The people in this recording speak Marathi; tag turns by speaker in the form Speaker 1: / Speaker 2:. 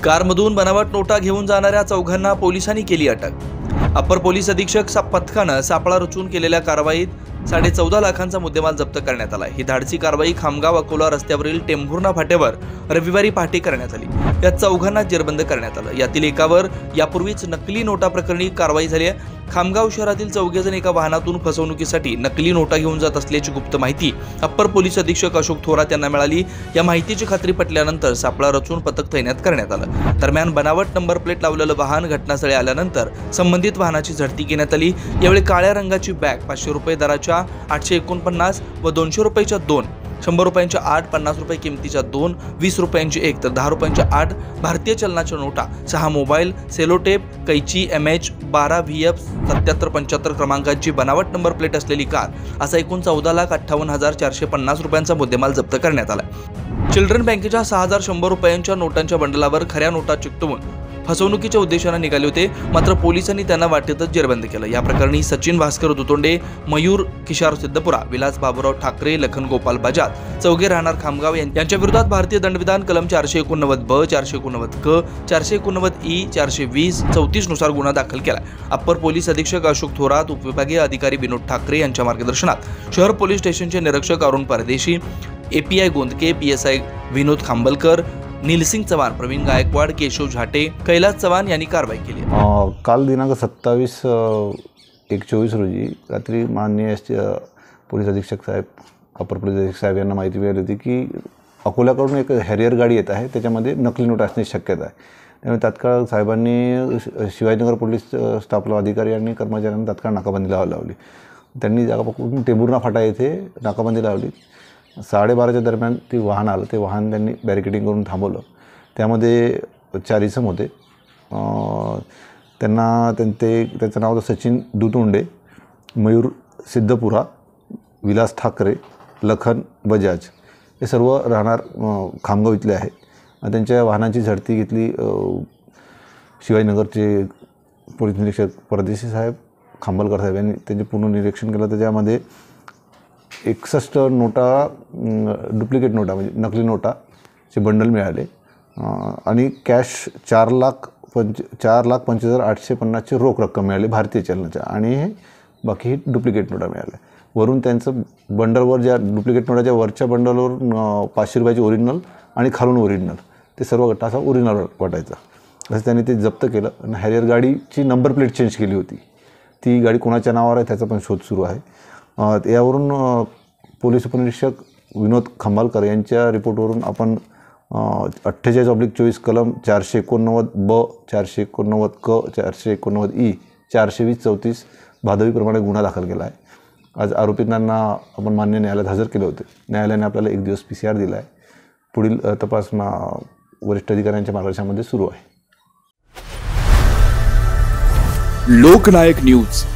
Speaker 1: कारमधून बनावट नोटा घेऊन जाणाऱ्या चौघांना पोलिसांनी केली अटक। अप्पर पोलीस अधीक्षक पथकानं सापळा रचून केलेल्या कारवाईत 14.5 लाखांचा मुद्देमाल जप्त करण्यात आला। ही धाडसी कारवाई खामगाव अकोला रस्त्यावरील टेंभुर्णा फाट्यावर रविवारी पहाटे करण्यात आली। या चौघांना जेरबंद करण्यात आलं। यातील एकावर यापूर्वीच नकली नोटा प्रकरणी कारवाई झाली आहे। खामगाव शहरातील चौघेजण एका वाहनातून फसवणुकीसाठी नकली नोटा घेऊन जात असल्याची गुप्त माहिती अप्पर पोलीस अधीक्षक अशोक थोरात यांना मिळाली। या माहितीची खात्री पटल्यानंतर सापळा रचून पथक तैनात करण्यात आलं। दरम्यान बनावट नंबर प्लेट लावलेलं वाहन घटनास्थळी आल्यानंतर संबंधित वाहनाची झडती घेण्यात आली। यावेळी काळ्या रंगाची बॅग 500 रुपये दराच्या 849 व 200 रुपयाच्या 2, 100 रुपयांच्या 8, 50 रुपये किमतीच्या 2, 20 रुपयांची 1 तर 10 रुपयांच्या 8 भारतीय चलनाच्या नोटा, 6 मोबाईल, सेलोटेप, कैची MH 12 VF 7775 क्रमांकाची बनावट नंबर प्लेट असलेली कार असा एकूण 14,58,450 रुपयांचा मुद्देमाल जप्त करण्यात आला। चिल्ड्रन बँकेच्या 6,100 रुपयांच्या नोटांच्या बंडलावर खऱ्या नोटा चिकटवून फसवणुकीच्या उद्देशाने निघाले होते, मात्र पोलिसांनी त्यांना वाटेतच जेरबंद केलं। या प्रकरणी सचिन भास्कर दुतोंडे, मयूर किशार सिद्धपुरा, विलास बाबूराव ठाकरे, लखन गोपाल बजाज चौघे राहणार खामगाव यांच्या विरोधात भारतीय दंडविधान कलम 489ब, 489क, 489E, 420, 34 नुसार गुन्हा दाखल केला। अप्पर पोलीस अधीक्षक अशोक थोरात, उपविभागीय अधिकारी विनोद ठाकरे यांच्या मार्गदर्शनात शहर पोलीस स्टेशनचे निरीक्षक अरुण परदेशी, API गोंदके, PSI विनोद खांबलकर, नीलसिंग चव्हाण, प्रवीण गायकवाड, केशव झाटे, कैलास चव्हाण यांनी कारवाई केली।
Speaker 2: काल दिनांक 27/1/24 रोजी रात्री माननीय पोलीस अधीक्षक साहेब, अपर पोलीस अधीक्षक साहेब यांना माहिती मिळाली होती की अकोल्याकडून एक हॅरियर गाडी येत आहे, त्याच्यामध्ये नकली नोट असण्याची शक्यता आहे। त्यामुळे तात्काळ साहेबांनी शिवाजीनगर पोलीस स्टाफला अधिकारी आणि कर्मचाऱ्यांना तात्काळ नाकाबंदी लावली। त्यांनी जागा पकडून टेंभुर्णा फाटा येथे नाकाबंदी लावली। 12:30च्या दरम्यान ती वाहन आलं, ते वाहन त्यांनी बॅरिकेडिंग करून थांबवलं। त्यामध्ये 4 इसम होते। त्याचं नाव होतं सचिन दुतोंडे, मयूर सिद्धपुरा, विलास ठाकरे, लखन बजाज, हे सर्व राहणार खामगाव इथले आहे। त्यांच्या वाहनाची झडती घेतली। शिवाजीनगरचे पोलीस निरीक्षक परदेशी साहेब, खांबलकर साहेब यांनी त्यांचे पूर्ण निरीक्षण केलं। त्याच्यामध्ये 61 नोटा, डुप्लिकेट नोटा म्हणजे नकली नोटाचे बंडल मिळाले आणि कॅश 4,25,850ची रोख रक्कम मिळाली भारतीय चलनाच्या, आणि बाकी डुप्लिकेट नोटा मिळाल्या। वरून त्यांचं बंडलवर ज्या डुप्लिकेट नोटाच्या वरच्या बंडलवर 500 रुपयाची ओरिजिनल आणि खालून ओरिजिनल, ते सर्व गट्टा असा ओरिजिनल वाटायचा। असं त्यांनी ते जप्त केलं आणि हॅरियर गाडीची नंबर प्लेट चेंज केली होती। ती गाडी कोणाच्या नावावर आहे त्याचा पण शोध सुरू आहे। यावरून पोलीस उपनिरीक्षक विनोद खांबलकर यांच्या रिपोर्टवरून आपण 48/24 कलम 489ब, 489क, 489E, 420, 34 भादवीप्रमाणे गुन्हा दाखल केला आहे। आज आरोपींना आपण मान्य न्यायालयात हजर केले होते। न्यायालयाने आपल्याला 1 दिवस PCR दिला आहे। पुढील तपास वरिष्ठ अधिकाऱ्यांच्या मार्गदर्शनामध्ये सुरू आहे।
Speaker 3: लोकनायक न्यूज